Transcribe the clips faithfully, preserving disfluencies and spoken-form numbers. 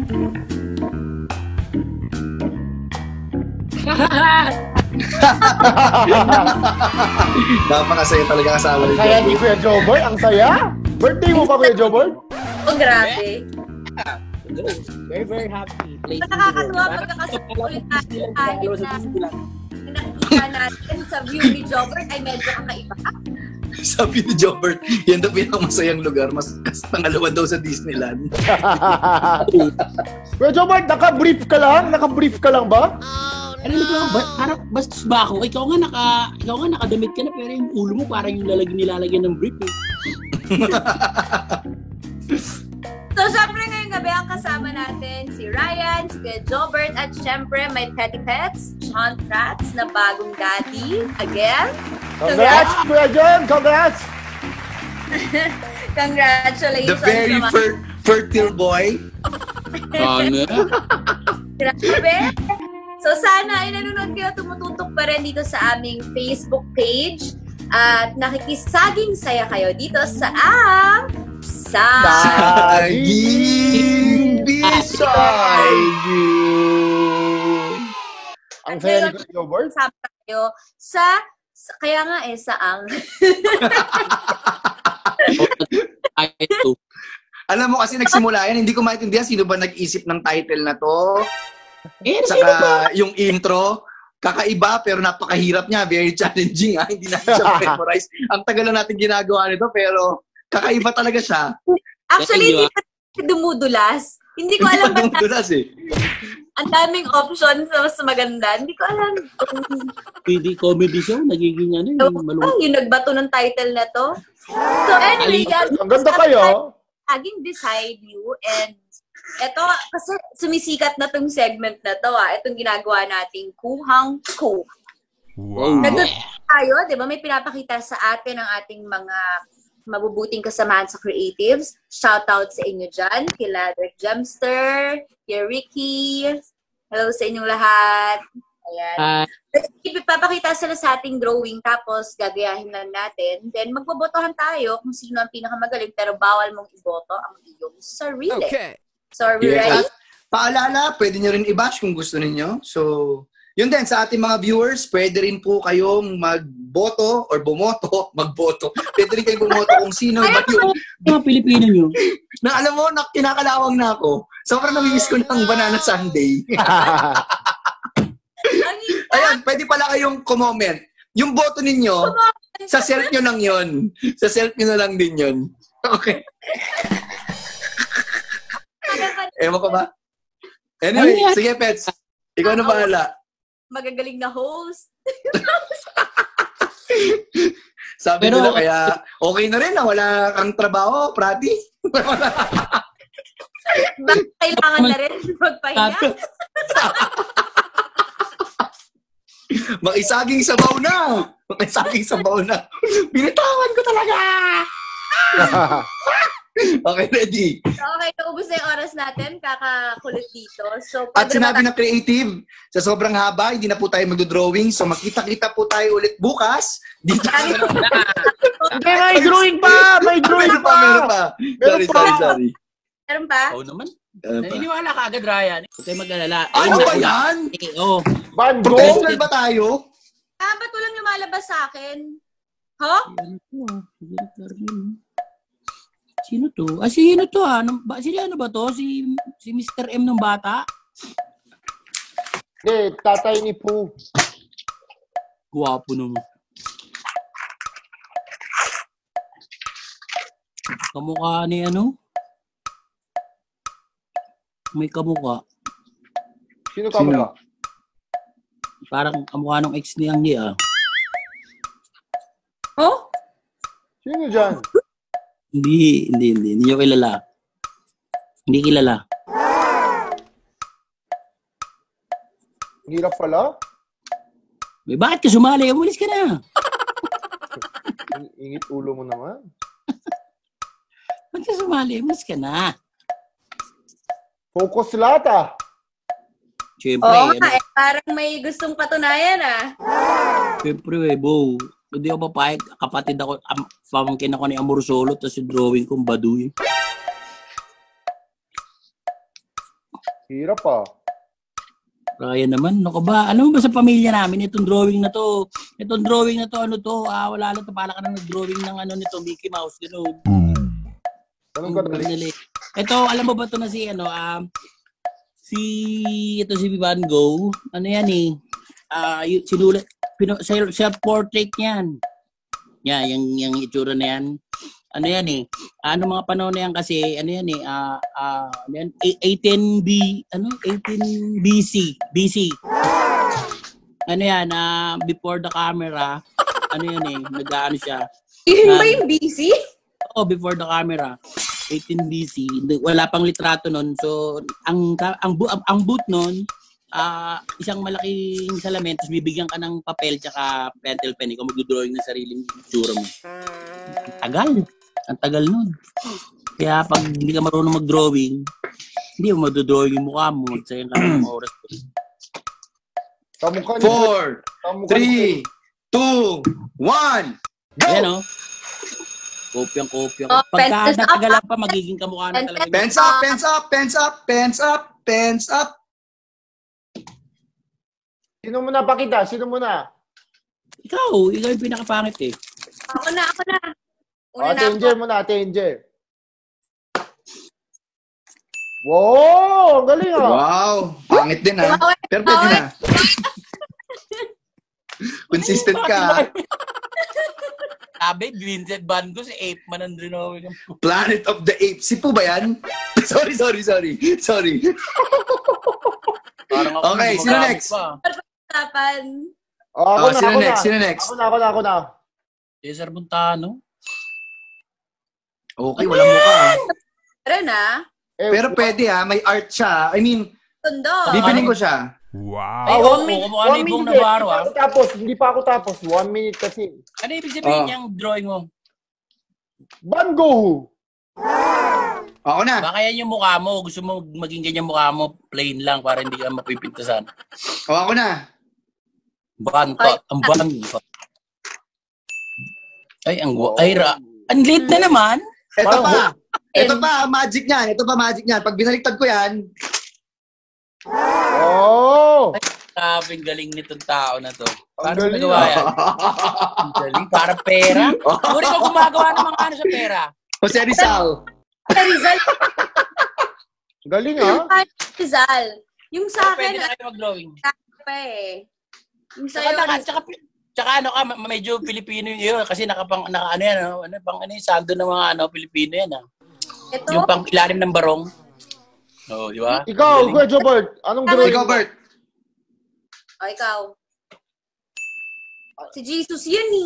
Napakasaya talaga kasama ni Kaya ni Kuya Jobert, ang saya. Birthday mo pa, Kuya Jobert? Oh, grabe. Very, very happy. Nakakatuwa pagkakasulit natin kahit na nakikita natin sa view ni Jobert ay medyo kakaiba. Sabi ni Jobert, yan daw pinakamasayang lugar. Mas pangalawa daw sa Disneyland. Kuya Jobert, naka-brief ka lang? Naka-brief ka lang ba? Ano ba? Ba parang bastos ba ako? Ikaw nga naka ikaw nga nakadamit ka na pero yung ulo mo parang yung lalagyan nilalagyan ng brief. Eh. So, syempre ngayong gabi ang kasama natin si Ryan, si Kuya Jobert, at syempre may Petty Pets, Sean Prats na bagong daddy. Again. Congrats, Kuya John! Congrats! Congratulations. The very fer fertile boy. Ano? Grabe. So sana ay nanonood kayo, tumututok pa rin dito sa aming Facebook page at nakikisaging saya kayo dito sa ang Saging Bisayong. Ang saya ni Kuya Jobert. Sama kayo sa, sa kaya nga eh saang. Alam mo kasi nagsimula yan, hindi ko maintindihan sino ba nag-isip ng title na to. Eh, Saka yung intro, kakaiba pero napakahirap niya, very challenging ha, hindi natin siya memorize. Ang tagal na natin ginagawa nito pero kakaiba talaga siya. Actually, hindi pa dumudulas. Hindi ko alam ba dumudulas eh. ang daming options na mas maganda. Hindi ko alam. Pwede comedy show, nagiging ano, yung malungkot. Yung nagbato ng title na to. So anyway, yan. Ang ganda kayo. Laging beside you and eto, kasi sumisikat na tong segment na to ah. Itong ginagawa nating Kuhang Ko. Wow. Nagduduk tayo, di ba? May pinapakita sa atin ang ating mga mabubuting kasamahan sa creatives. Shoutout sa inyo dyan. Kila Derek Gemster, kay Ricky. Hello sa inyong lahat. Ayan. Uh, Ipapakita sila sa ating drawing tapos gagayahin na natin. Then magbobotohan tayo kung sino ang pinakamagaling pero bawal mong iboto ang iyong sarili. Okay. So, are we Yes. ready? At paalala, pwede nyo rin i-bash kung gusto ninyo. So, yun din, sa ating mga viewers, pwede rin po kayong magboto or bumoto, magboto. Pwede rin kayong bumoto kung sino ba yung... Mga Pilipino nyo. Na alam mo, na, kinakalawang na ako. Sobrang namimiss ko ng Banana Sunday. Ayan, pwede pala kayong comment. Yung boto ninyo, sa self nyo lang yun. Sa self nyo na lang din yun. Okay. Ewan ko ba? Anyway, Ay, sige, Pets. Ikaw na bahala. Magagaling na host. Sabi Pero, nila, kaya okay na rin na wala kang trabaho, prati. Bakit kailangan na rin magpahinga? Makisaging sabaw na. Makisaging sabaw na. Binitawan ko talaga. Okay, ready? Okay, naubos na yung oras natin. Kakakulit dito. So, At sinabi ng creative, sa sobrang haba, hindi na po tayo magdo-drawing. So, makita-kita po tayo ulit bukas. Dito. Hindi, may drawing pa! May drawing Meron pa, meron pa. Sorry, sorry, sorry. Meron pa? Oo naman. Meron pa. Naniniwala ka agad, Ryan. Huwag kayo mag-alala. Ano ba yan? Oo. Van Gogh? Professional ba tayo? Ah, ba't walang lumalabas sa akin? Huh? Sino to? Ah, sino to ah? Ano ba, sino ano ba to? Si, si Mister M ng bata? Hindi, tatay ni Pooh. Guwapo naman. Kamukha ni ano? May kamukha. Sino ka mo? Parang kamukha ng ex ni Anggi ah. Oh? Sino dyan? Hindi, hindi, hindi. Hindi nyo kilala. Hindi kilala. Hirap pala? May bakit ka sumali? Umalis ka na. Ingit ulo mo naman. Bakit ka sumali? Umalis ka na. Focus lahat ah. Siyempre, Oo nga, ano, eh, parang may gustong patunayan ah. siyempre, webo. Hindi ako papayag. Kapatid ako, am, pamangkin ako ni Amor Solo, tapos yung drawing kong Baduy. Hirap ah. Kaya naman, ano ka ba? Alam mo ba sa pamilya namin, itong drawing na to, itong drawing na to, ano to, ah, wala lang to, pala ka na nag-drawing ng ano nito, Mickey Mouse, gano'n. Anong kadali? Ito, alam mo ba to na si, ano, um, si, ito si Van Gogh, ano yan eh, ah, uh, sinulat, pino, self-portrait niyan. Yan, yung, yung itsura na yan. Ano yan eh, ano mga panahon na yan kasi, ano yan eh, ah, uh, uh, ano yan, eighteen B, ano, eighteen B C, B C. Ano yan, uh, before the camera, ano yan eh, nag-ano siya. Yun ba yung busy? Oo, before the camera, eighteen B C, wala pang litrato nun. So, ang ang, ang, ang boot nun, uh, isang malaking salamin, tapos bibigyan ka ng papel tsaka pencil pen, ikaw mag-drawing ng sariling itsura mo. Tagal. Ang tagal nun. Kaya pag hindi ka marunong mag-drawing, hindi mo mag-drawing yung mukha mo, magsayang ka ng oras. Kamukha ni Four, kamukha three, two, one, go! Ayan o. Kopyang-kopyang. Oh, Pagka pencils up, natagalan pa, magiging kamukha na talaga. Pens up, pens up, pens up, pens up, pens up. Sino mo na pakita? Sino mo na? Ikaw, ikaw yung pinakapangit eh. Ako na, ako na. Oh, Una na Ate ako. Angel mo na, Ate Angel. Wow! Ang galing ah! Wow, pangit din ha. Pero pwede na. Consistent ka. Sabi, Vincent Van Gogh, si Ape Man ang drawing. Planet of the Apes. Si po ba yan? sorry, sorry, sorry. Sorry. Parang ako Okay, sino next? Pa. Tapan. Oh, ako Oh, na, sino ako next? na. Sino next? Ako na, ako na, ako na. Cesar Montano. Okay, walang mukha. ha. Pero na. Eh, Pero pwede ha, may art siya. I mean, Tundo. bibiling ko siya. Ay, Ah, oo, one minute, kumukha one ni Ibong minute. Navarro Hindi pa ah. ako tapos, hindi pa ako tapos. One minute kasi. Ano ibig sabihin Oh. niyang drawing mo? Van Gogh! Ako na. Baka yan yung mukha mo. Gusto mo maging ganyan mukha mo, plain lang para hindi ka mapipintasan. O, ako na. Bantot. Ang bantot. Ay, ang gwa. Ay, ra. Ang late na naman. Ito Parang- pa. Ito pa, magic niyan. Ito pa, magic niyan. Pag binaliktad ko yan, Oh! Grabe, ang galing nitong tao na to. Ang Paano galing, nagawa yan? Ang galing. Para pera. Puri ko gumagawa ng mga ano sa pera. Jose Rizal. Rizal. Galing ah! Rizal. Yung sa Pwede akin, na kayo mag-drawing. pa eh. Yung Tsaka, sa'yo, tsaka, tsaka, tsaka ano ka, ma- medyo Pilipino yun. Kasi nakapang, naka, ano yan, ano, ano, pang ano yung sando ng mga ano, Pilipino yan. Ah. ito, Yung pang ilalim ng barong. Oo, oh, di ba? Ikaw, Ang galing. Kuya Jobert, anong drawing? Ikaw, Bert. o ikaw. Si Jesus yun eh.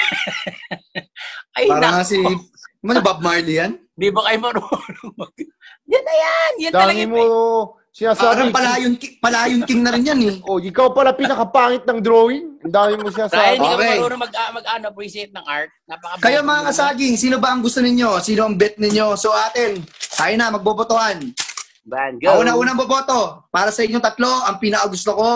Ay, Para nga naku. si, ano, Bob Marley yan? Di ba kayo marunong mag... Yan na yan! Yan talaga Dami yung... mo sinasabi. Parang palayon, ki- palayon king na rin yan eh. Oh, ikaw pala pinakapangit ng drawing. Ang dami mo Dahil sinasabi. hindi ka Okay. marunong mag, uh, mag ano, appreciate ng art. Napaka Kayo mga kasaging, sino ba ang gusto ninyo? Sino ang bet ninyo? So atin, tayo na, magbobotohan. Van Ako na unang boboto. Para sa inyong tatlo, ang pinakagusto ko,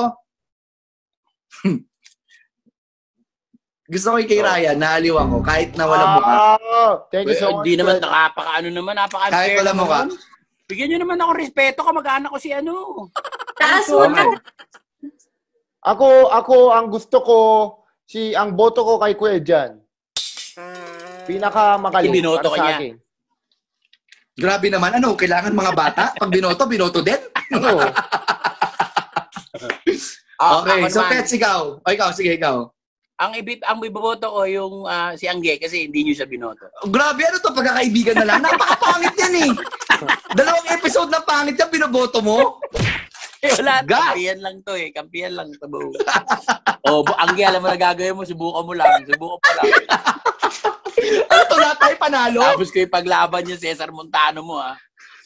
gusto ko yung kay Ryan, naaliwan ko, kahit na walang mukha. Ah, thank you so much. Hindi naman, Kuya. nakapaka ano naman, napaka Kahit walang mukha. Bigyan nyo naman ako respeto, kamag-anak ko si ano. Taas Ano mo to? na. Ako, ako, ang gusto ko, si, ang boto ko kay Kuya Jan. Pinaka magaling. Ibinoto para ka sa niya. akin. Grabe naman, ano, kailangan mga bata? Pag binoto, binoto din? Oo. Ah, Okay, ako so naman, Pets, ikaw. O ikaw, sige, ikaw. ang ibig ang iboboto ko yung ah, si Angge kasi hindi niyo siya binoto. Oh, grabe, ano to, pagkakaibigan na lang? Napakapangit yan eh. Dalawang episode na pangit yan, binoboto mo? Eh, wala, God! kampiyan lang to eh. Kampiyan lang to, bro. Oh, bu- Angge, alam mo na gagawin mo, subukan mo lang. Subukan mo lang. Ano to, lahat tayo panalo? Tapos ko yung paglaban niya, Cesar Montano mo, ha?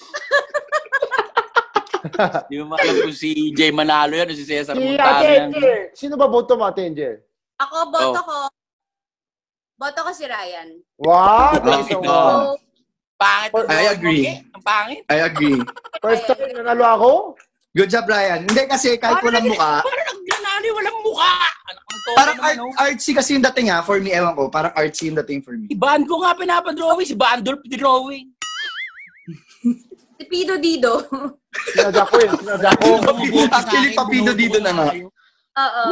Hindi mo alam kung si Jay Manalo yan o si Cesar Si Montano Ate yan. Angel. Sino ba boto mo, Ate Angel? Ako, boto Oh. ko. Boto ko si Ryan. Wow, thank you so Okay. much. So, Pangit ang I drawing mo, agree. Angge. Ang pangit. I agree. First time nanalo ako? Good job, Ryan. Hindi kasi kahit walang mukha, Parang nagdanali, walang mukha. Anak ng toka parang naman, art, oh. artsy kasi yung dating ha, for me, ewan ko, parang artsy yung dating for me. Si Ban ko nga pinapadrawing, si Bandolf drawing. si Pido Dido. Sinadya ko yun. Sinadya ko. Actually, papido-dido na nga. Oo.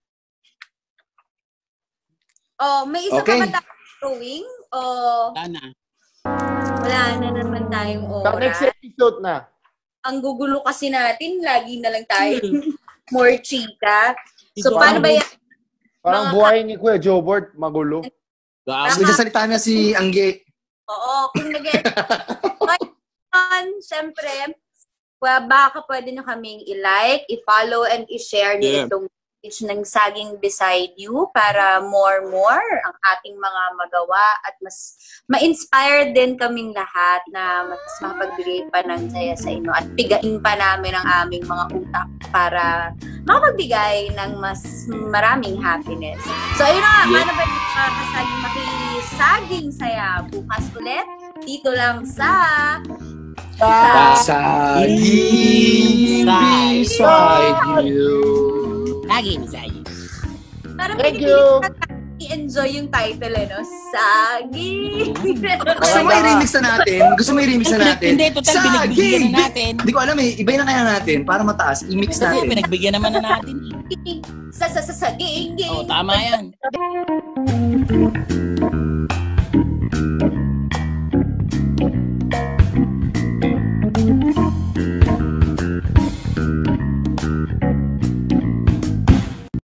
Oh, may isa Okay. pa ba tayong drawing? O Sana. wala na naman tayong Sa next oras? episode na. Ang gugulo kasi natin, lagi na lang tayo more chika. So, paano ba yan? Parang Mga buhay ni Kuya Jobert, magulo. Gago. Nagsasalita na si Angge. Oo, kung nag-get. Ngayon, syempre, well, baka pwede nyo kaming i-like, i-follow, and i-share nyo Yeah. itong page ng Saging Beside You para more more ang ating mga magawa at mas ma-inspire din kaming lahat na mas makapagbigay pa ng saya sa inyo at pigain pa namin ang aming mga utak para makapagbigay ng mas maraming happiness. So, ayun na nga, Yeah. paano ba yung makakasaging makisaging saya bukas ulit? Dito lang sa Saging beside you. Lagi sa'yo. Parang Thank pinipilit you. na i-enjoy yung title, eh, no? Saging! Gusto mo i-remix na natin? Gusto mo i-remix na natin? Hindi, total, binagbigyan na natin. Hindi ko alam eh. Ibay na kaya natin para mataas. I-mix Kasi natin. pinagbigyan naman na natin. sa sa sa saging! Oo, tama yan.